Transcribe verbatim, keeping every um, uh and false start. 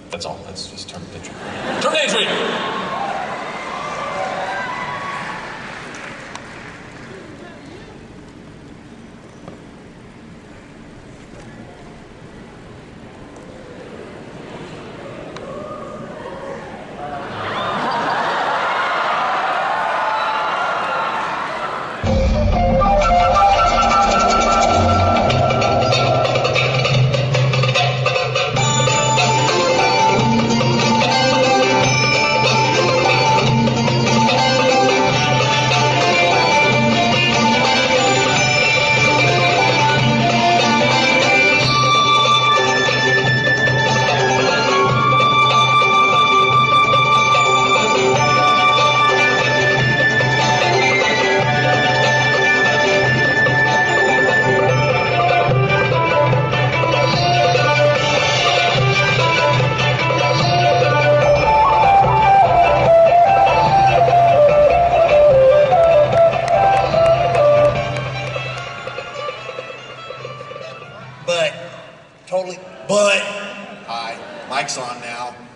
That's all. That's just term entry. Term entry! But, totally, but, hi, mic's on now.